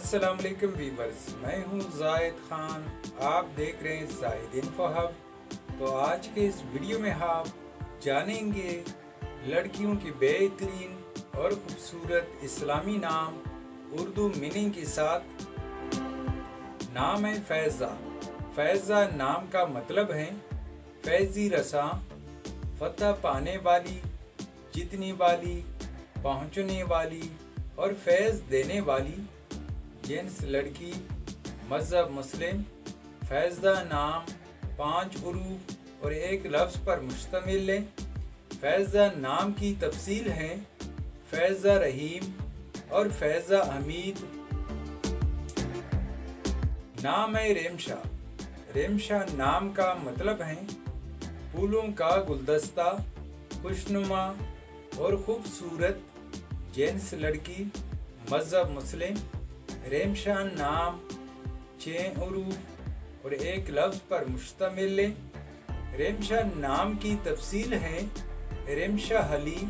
अस्सलाम वालेकुम वीवर्स, मैं हूं जाहिद खान। आप देख रहे हैं जाहिद इन्फो हब। तो आज के इस वीडियो में आप जानेंगे लड़कियों की बेहतरीन और खूबसूरत इस्लामी नाम उर्दू मीनिंग के साथ। नाम है फैज़ा। फैज़ा नाम का मतलब है फैज़ी रसा, फतह पाने वाली, जीतने वाली, पहुँचने वाली और फैज़ देने वाली। जेंट्स लड़की, मज़हब मुस्लिम। फैज़ा नाम 5 हरूफ और एक लफ्ज़ पर मुश्तमिल है। फैज़ा नाम की तफसील है फैज़ा रहीम और फैज़ा हमीद। नाम है रेमशा। रेमशा नाम का मतलब है फूलों का गुलदस्ता, खुशनुमा और खूबसूरत। जेंट्स लड़की, मज़हब मुस्लिम। रेमशा नाम 6 हरूफ और एक लफ्ज़ पर मुश्तमिल है। रेमशा नाम की तफसील है रेमशा हली।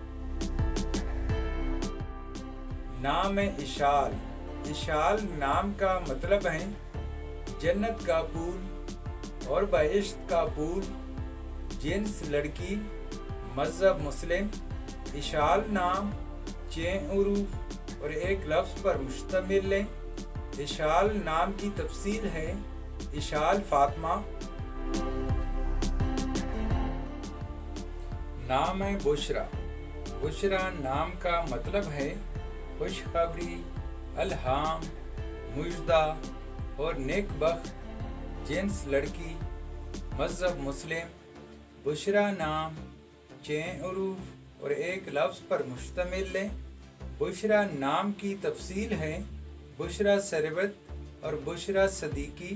नाम है इशाल। इशाल नाम का मतलब है जन्नत का पूल और बहिश्त का पूल। जेंट्स लड़की, मज़हब मुस्लिम। इशाल नाम 6 हरूफ और एक लफ्ज़ पर मुश्तमिल है। इशाल नाम की तफसील है इशाल फातिमा। नाम है बुशरा। बुशरा नाम का मतलब है खुशखबरी, अलहाम, मुजदा और नेकबख्त। जेंट्स लड़की, मज़हब मुस्लिम। बुशरा नाम 6 हरूफ और एक लफ्ज़ पर मुश्तमिल है। बुशरा नाम की तफसील है बुशरा सरबत और बुशरा सदीकी।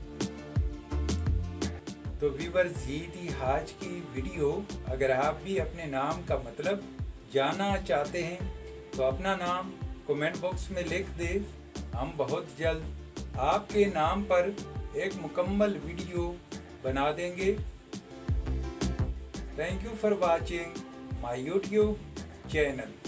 तो व्यूअर्स, ये थी आज की वीडियो। अगर आप भी अपने नाम का मतलब जानना चाहते हैं तो अपना नाम कमेंट बॉक्स में लिख दें। हम बहुत जल्द आपके नाम पर एक मुकम्मल वीडियो बना देंगे। Thank you for watching my YouTube channel.